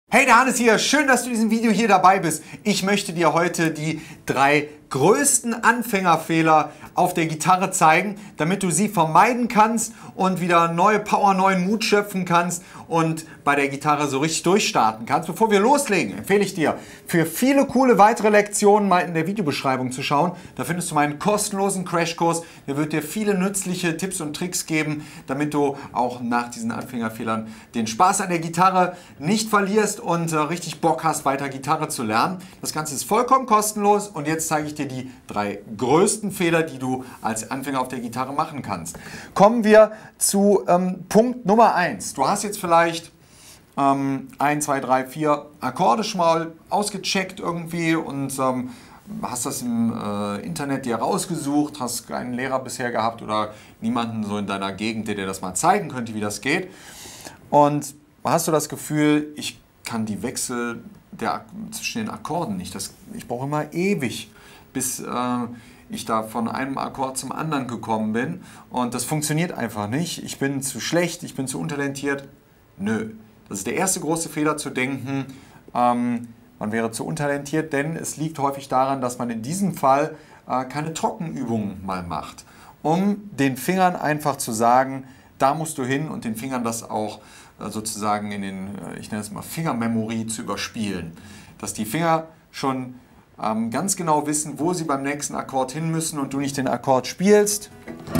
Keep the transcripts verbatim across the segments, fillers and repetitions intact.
Hey, der Hannes hier, schön, dass du in diesem Video hier dabei bist. Ich möchte dir heute die drei größten Anfängerfehler auf der Gitarre zeigen, damit du sie vermeiden kannst und wieder neue Power, neuen Mut schöpfen kannst und bei der Gitarre so richtig durchstarten kannst. Bevor wir loslegen, empfehle ich dir, für viele coole weitere Lektionen mal in der Videobeschreibung zu schauen. Da findest du meinen kostenlosen Crashkurs. Der wird dir viele nützliche Tipps und Tricks geben, damit du auch nach diesen Anfängerfehlern den Spaß an der Gitarre nicht verlierst und äh, richtig Bock hast, weiter Gitarre zu lernen. Das Ganze ist vollkommen kostenlos und jetzt zeige ich dir die drei größten Fehler, die du als Anfänger auf der Gitarre machen kannst. Kommen wir zu ähm, Punkt Nummer eins. Du hast jetzt vielleicht ähm, ein, zwei, drei, vier Akkorde schon mal ausgecheckt irgendwie und ähm, hast das im äh, Internet dir rausgesucht, hast keinen Lehrer bisher gehabt oder niemanden so in deiner Gegend, der dir das mal zeigen könnte, wie das geht. Und hast du das Gefühl, ich kann die Wechsel der, zwischen den Akkorden nicht. Das, ich brauche immer ewig, bis äh, ich da von einem Akkord zum anderen gekommen bin. Und das funktioniert einfach nicht. Ich bin zu schlecht, ich bin zu untalentiert. Nö. Das ist der erste große Fehler, zu denken, ähm, man wäre zu untalentiert, denn es liegt häufig daran, dass man in diesem Fall äh, keine Trockenübungen mal macht. Um den Fingern einfach zu sagen, da musst du hin und den Fingern das auch sozusagen in den, ich nenne es mal Fingermemory zu überspielen. Dass die Finger schon ähm, ganz genau wissen, wo sie beim nächsten Akkord hin müssen und du nicht den Akkord spielst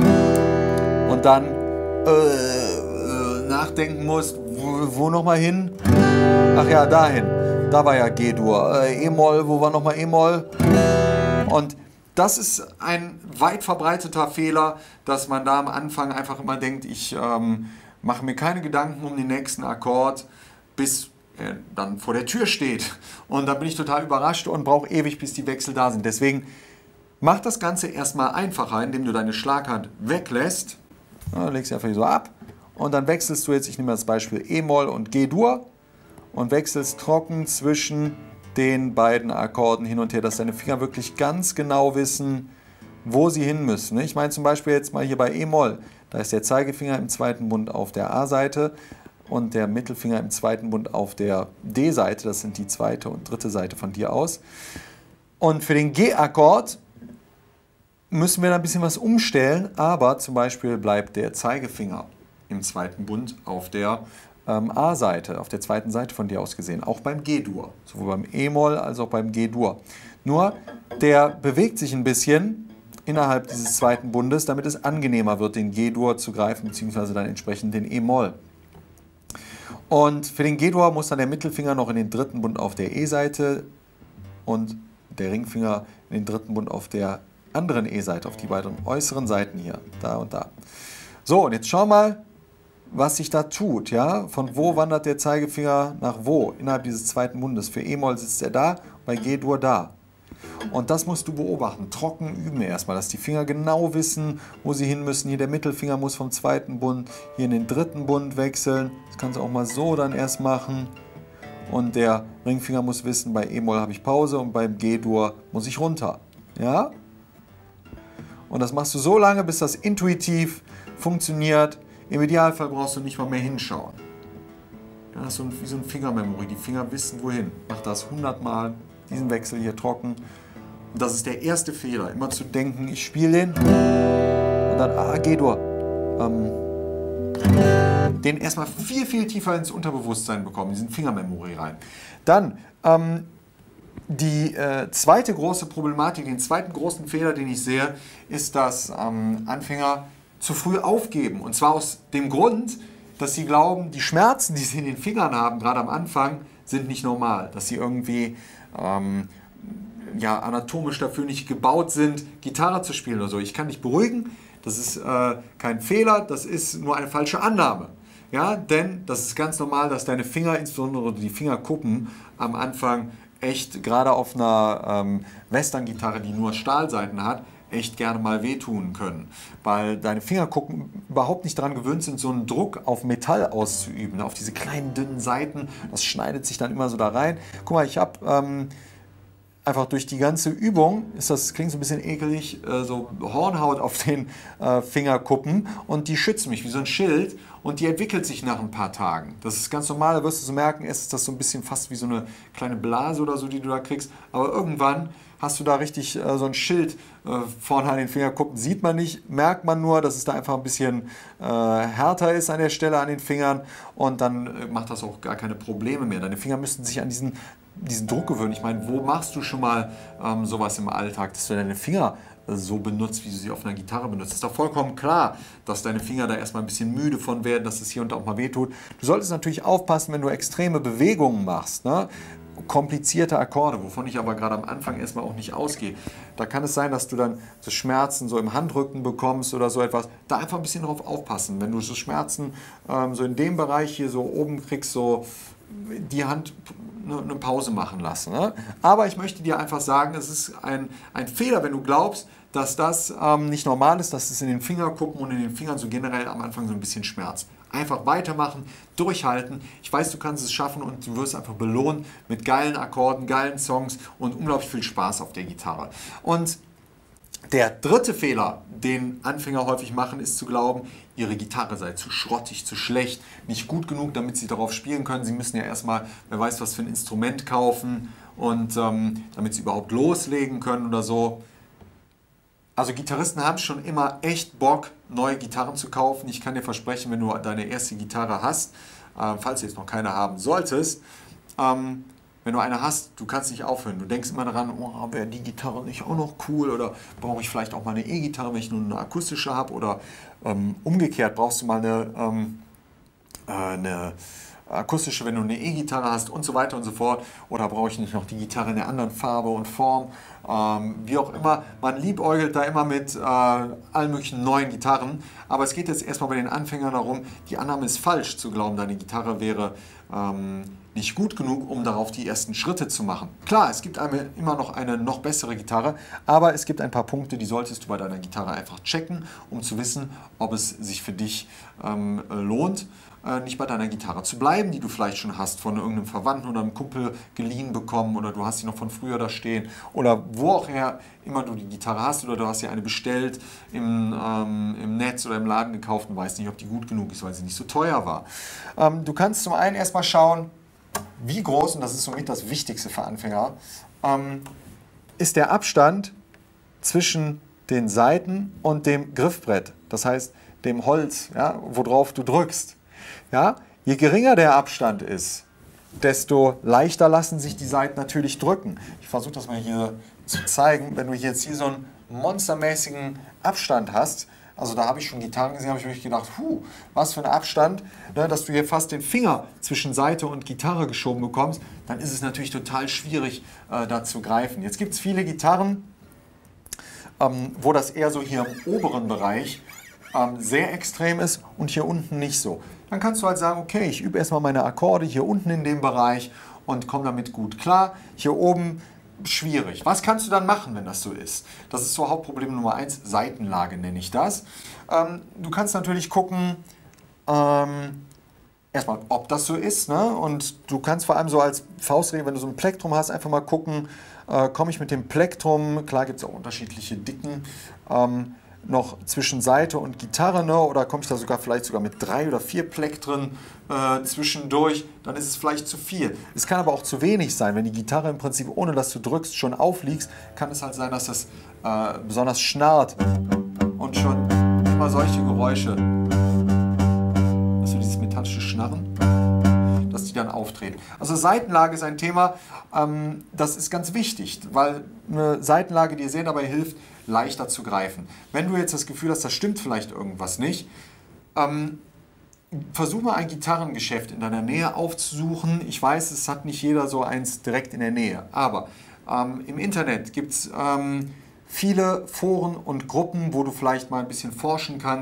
und dann äh, äh, nachdenken musst, wo, wo nochmal hin? Ach ja, dahin. Da war ja G-Dur. Äh, E-Moll, wo war nochmal E-Moll? Und das ist ein weit verbreiteter Fehler, dass man da am Anfang einfach immer denkt, ich ähm, mache mir keine Gedanken um den nächsten Akkord, bis er dann vor der Tür steht. Und da bin ich total überrascht und brauche ewig, bis die Wechsel da sind. Deswegen mach das Ganze erstmal einfacher, indem du deine Schlaghand weglässt. Ja, legst sie einfach so ab und dann wechselst du jetzt, ich nehme das Beispiel E-Moll und G-Dur und wechselst trocken zwischen den beiden Akkorden hin und her, dass deine Finger wirklich ganz genau wissen, wo sie hin müssen. Ich meine zum Beispiel jetzt mal hier bei E-Moll. Da ist der Zeigefinger im zweiten Bund auf der A-Seite und der Mittelfinger im zweiten Bund auf der D-Seite. Das sind die zweite und dritte Seite von dir aus. Und für den G-Akkord müssen wir da ein bisschen was umstellen, aber zum Beispiel bleibt der Zeigefinger im zweiten Bund auf der ähm, A-Seite, auf der zweiten Seite von dir aus gesehen, auch beim G-Dur, sowohl beim E-Moll als auch beim G-Dur. Nur der bewegt sich ein bisschen innerhalb dieses zweiten Bundes, damit es angenehmer wird, den G-Dur zu greifen, beziehungsweise dann entsprechend den E-Moll. Und für den G-Dur muss dann der Mittelfinger noch in den dritten Bund auf der E-Seite und der Ringfinger in den dritten Bund auf der anderen E-Seite, auf die beiden äußeren Seiten hier, da und da. So, und jetzt schau mal, was sich da tut. Ja? Von wo wandert der Zeigefinger nach wo innerhalb dieses zweiten Bundes? Für E-Moll sitzt er da, bei G-Dur da. Und das musst du beobachten, trocken üben erstmal, dass die Finger genau wissen, wo sie hin müssen. Hier der Mittelfinger muss vom zweiten Bund hier in den dritten Bund wechseln. Das kannst du auch mal so dann erst machen. Und der Ringfinger muss wissen, bei E-Moll habe ich Pause und beim G-Dur muss ich runter. Ja? Und das machst du so lange, bis das intuitiv funktioniert. Im Idealfall brauchst du nicht mal mehr hinschauen. Ja, das ist so ein, wie so ein Fingermemory. Die Finger wissen, wohin. Mach das hundert Mal. Diesen Wechsel hier trocken. Und das ist der erste Fehler. Immer zu denken, ich spiele den und dann, ah, G-Dur. Ähm, den erstmal viel, viel tiefer ins Unterbewusstsein bekommen, diesen Fingermemory rein. Dann, ähm, die äh, zweite große Problematik, den zweiten großen Fehler, den ich sehe, ist, dass ähm, Anfänger zu früh aufgeben. Und zwar aus dem Grund, dass sie glauben, die Schmerzen, die sie in den Fingern haben, gerade am Anfang, sind nicht normal. Dass sie irgendwie Ähm, ja, anatomisch dafür nicht gebaut sind, Gitarre zu spielen oder so. Ich kann dich beruhigen, das ist äh, kein Fehler, das ist nur eine falsche Annahme. Ja, denn das ist ganz normal, dass deine Finger, insbesondere die Fingerkuppen, am Anfang echt, gerade auf einer ähm, Western-Gitarre, die nur Stahlseiten hat, echt gerne mal wehtun können, weil deine Fingerkuppen überhaupt nicht daran gewöhnt sind, so einen Druck auf Metall auszuüben, auf diese kleinen, dünnen Seiten, das schneidet sich dann immer so da rein. Guck mal, ich habe ähm, einfach durch die ganze Übung ist das, klingt so ein bisschen ekelig, äh, so Hornhaut auf den äh, Fingerkuppen und die schützt mich wie so ein Schild und die entwickelt sich nach ein paar Tagen. Das ist ganz normal, da wirst du so merken, erst ist das so ein bisschen fast wie so eine kleine Blase oder so, die du da kriegst, aber irgendwann hast du da richtig äh, so ein Schild äh, vorne an den Fingerkuppen. Sieht man nicht, merkt man nur, dass es da einfach ein bisschen äh, härter ist an der Stelle an den Fingern und dann äh, macht das auch gar keine Probleme mehr. Deine Finger müssten sich an diesen, diesen Druck gewöhnen. Ich meine, wo machst du schon mal ähm, sowas im Alltag, dass du deine Finger äh, so benutzt, wie du sie auf einer Gitarre benutzt? Ist doch vollkommen klar, dass deine Finger da erstmal ein bisschen müde von werden, dass es hier und da auch mal wehtut. Du solltest natürlich aufpassen, wenn du extreme Bewegungen machst, ne? Komplizierte Akkorde, wovon ich aber gerade am Anfang erstmal auch nicht ausgehe. Da kann es sein, dass du dann so Schmerzen so im Handrücken bekommst oder so etwas. Da einfach ein bisschen drauf aufpassen. Wenn du so Schmerzen ähm, so in dem Bereich hier so oben kriegst, so die Hand eine Pause machen lassen. Ne? Aber ich möchte dir einfach sagen, es ist ein, ein Fehler, wenn du glaubst, dass das ähm, nicht normal ist, dass es in den Fingerkuppen und in den Fingern so generell am Anfang so ein bisschen schmerzt. Einfach weitermachen, durchhalten. Ich weiß, du kannst es schaffen und du wirst einfach belohnt mit geilen Akkorden, geilen Songs und unglaublich viel Spaß auf der Gitarre. Und der dritte Fehler, den Anfänger häufig machen, ist zu glauben, ihre Gitarre sei zu schrottig, zu schlecht, nicht gut genug, damit sie darauf spielen können. Sie müssen ja erstmal, wer weiß, was für ein Instrument kaufen und ähm, damit sie überhaupt loslegen können oder so. Also Gitarristen haben schon immer echt Bock, neue Gitarren zu kaufen. Ich kann dir versprechen, wenn du deine erste Gitarre hast, äh, falls du jetzt noch keine haben solltest, ähm, wenn du eine hast, du kannst nicht aufhören. Du denkst immer daran, oh, wäre die Gitarre nicht auch noch cool oder brauche ich vielleicht auch mal eine E-Gitarre, wenn ich nur eine akustische habe oder ähm, umgekehrt brauchst du mal eine, ähm, äh, eine akustische, wenn du eine E-Gitarre hast und so weiter und so fort. Oder brauche ich nicht noch die Gitarre in einer anderen Farbe und Form? Ähm, wie auch immer, man liebäugelt da immer mit äh, allen möglichen neuen Gitarren. Aber es geht jetzt erstmal bei den Anfängern darum, die Annahme ist falsch, zu glauben, deine Gitarre wäre ähm, nicht gut genug, um darauf die ersten Schritte zu machen. Klar, es gibt eine, immer noch eine noch bessere Gitarre, aber es gibt ein paar Punkte, die solltest du bei deiner Gitarre einfach checken, um zu wissen, ob es sich für dich ähm, lohnt, äh, nicht bei deiner Gitarre zu bleiben, die du vielleicht schon hast, von irgendeinem Verwandten oder einem Kumpel geliehen bekommen oder du hast sie noch von früher da stehen oder wo auch her immer du die Gitarre hast oder du hast dir eine bestellt im, ähm, im Netz oder im Laden gekauft und weißt nicht, ob die gut genug ist, weil sie nicht so teuer war. Ähm, du kannst zum einen erstmal schauen, wie groß, und das ist somit das Wichtigste für Anfänger, ähm, ist der Abstand zwischen den Saiten und dem Griffbrett, das heißt dem Holz, ja, worauf du drückst. Ja? Je geringer der Abstand ist, desto leichter lassen sich die Saiten natürlich drücken. Ich versuche das mal hier zu zeigen. Wenn du jetzt hier so einen monstermäßigen Abstand hast, also da habe ich schon Gitarren gesehen, habe ich mir gedacht, puh, was für ein Abstand, ne, dass du hier fast den Finger zwischen Saite und Gitarre geschoben bekommst, dann ist es natürlich total schwierig, äh, da zu greifen. Jetzt gibt es viele Gitarren, ähm, wo das eher so hier im oberen Bereich ähm, sehr extrem ist und hier unten nicht so. Dann kannst du halt sagen, okay, ich übe erstmal meine Akkorde hier unten in dem Bereich und komme damit gut klar. Hier oben schwierig. Was kannst du dann machen, wenn das so ist? Das ist so Hauptproblem Nummer eins, Saitenlage nenne ich das. Ähm, du kannst natürlich gucken, ähm, erstmal, ob das so ist, ne? Und du kannst vor allem so als Faustregel, wenn du so ein Plektrum hast, einfach mal gucken, äh, komme ich mit dem Plektrum, klar gibt es auch unterschiedliche Dicken, ähm, noch zwischen Saite und Gitarre, ne? Oder komme ich da sogar vielleicht sogar mit drei oder vier Plektren äh, zwischendurch, dann ist es vielleicht zu viel. Es kann aber auch zu wenig sein. Wenn die Gitarre im Prinzip, ohne dass du drückst, schon aufliegst, kann es halt sein, dass das äh, besonders schnarrt und schon immer solche Geräusche, also dieses metallische Schnarren, dass die dann auftreten. Also Saitenlage ist ein Thema, ähm, das ist ganz wichtig, weil eine Saitenlage dir sehr dabei hilft, leichter zu greifen. Wenn du jetzt das Gefühl hast, da stimmt vielleicht irgendwas nicht, ähm, versuch mal ein Gitarrengeschäft in deiner Nähe aufzusuchen. Ich weiß, es hat nicht jeder so eins direkt in der Nähe, aber ähm, im Internet gibt es ähm, viele Foren und Gruppen, wo du vielleicht mal ein bisschen forschen kannst.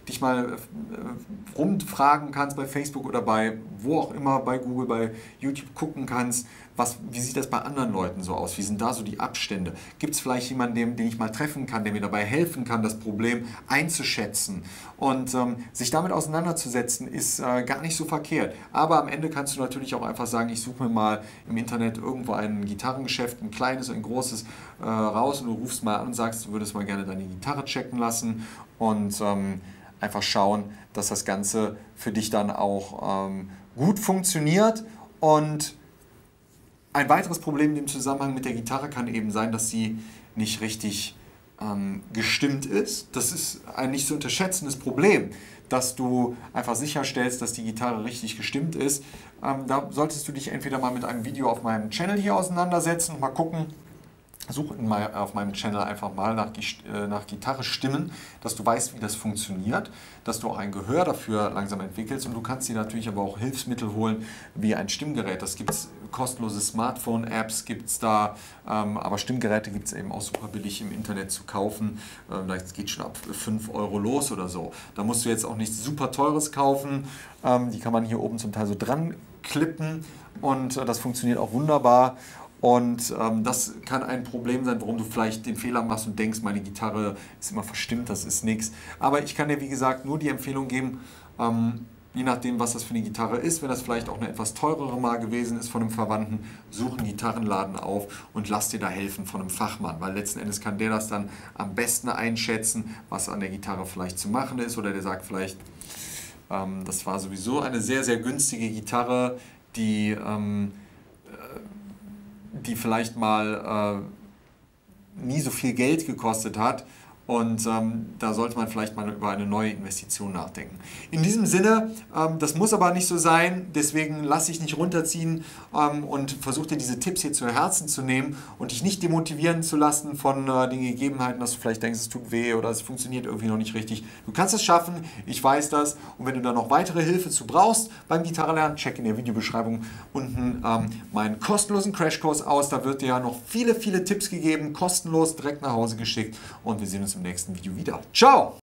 dich mal rumfragen kannst bei Facebook oder bei wo auch immer, bei Google, bei YouTube gucken kannst, was, wie sieht das bei anderen Leuten so aus, wie sind da so die Abstände, gibt es vielleicht jemanden, den, den ich mal treffen kann, der mir dabei helfen kann, das Problem einzuschätzen und ähm, sich damit auseinanderzusetzen, ist äh, gar nicht so verkehrt, aber am Ende kannst du natürlich auch einfach sagen, ich suche mir mal im Internet irgendwo ein Gitarrengeschäft, ein kleines, ein großes äh, raus und du rufst mal an und sagst, du würdest mal gerne deine Gitarre checken lassen und ähm, einfach schauen, dass das Ganze für dich dann auch ähm, gut funktioniert. Und ein weiteres Problem im Zusammenhang mit der Gitarre kann eben sein, dass sie nicht richtig ähm, gestimmt ist. Das ist ein nicht zu unterschätzendes Problem, dass du einfach sicherstellst, dass die Gitarre richtig gestimmt ist. Ähm, da solltest du dich entweder mal mit einem Video auf meinem Channel hier auseinandersetzen und mal gucken, such mal auf meinem Channel einfach mal nach, nach Gitarre stimmen, dass du weißt, wie das funktioniert, dass du auch ein Gehör dafür langsam entwickelst und du kannst dir natürlich aber auch Hilfsmittel holen, wie ein Stimmgerät. Das gibt es, kostenlose Smartphone-Apps gibt es da, ähm, aber Stimmgeräte gibt es eben auch super billig im Internet zu kaufen. Ähm, das geht schon ab fünf Euro los oder so. Da musst du jetzt auch nichts super Teures kaufen. Ähm, die kann man hier oben zum Teil so dran klippen und äh, das funktioniert auch wunderbar. Und ähm, das kann ein Problem sein, warum du vielleicht den Fehler machst und denkst, meine Gitarre ist immer verstimmt, das ist nichts. Aber ich kann dir, wie gesagt, nur die Empfehlung geben, ähm, je nachdem, was das für eine Gitarre ist, wenn das vielleicht auch eine etwas teurere mal gewesen ist von einem Verwandten, such einen Gitarrenladen auf und lass dir da helfen von einem Fachmann, weil letzten Endes kann der das dann am besten einschätzen, was an der Gitarre vielleicht zu machen ist, oder der sagt vielleicht, ähm, das war sowieso eine sehr, sehr günstige Gitarre, die... Ähm, die vielleicht mal äh, nie so viel Geld gekostet hat und ähm, da sollte man vielleicht mal über eine neue Investition nachdenken. In diesem Sinne, ähm, das muss aber nicht so sein, deswegen lass dich nicht runterziehen ähm, und versuch dir diese Tipps hier zu Herzen zu nehmen und dich nicht demotivieren zu lassen von äh, den Gegebenheiten, dass du vielleicht denkst, es tut weh oder es funktioniert irgendwie noch nicht richtig. Du kannst es schaffen, ich weiß das, und wenn du da noch weitere Hilfe zu brauchst beim Gitarrenlernen, check in der Videobeschreibung unten ähm, meinen kostenlosen Crashkurs aus, da wird dir ja noch viele, viele Tipps gegeben, kostenlos direkt nach Hause geschickt und wir sehen uns im nächsten Video wieder. Ciao!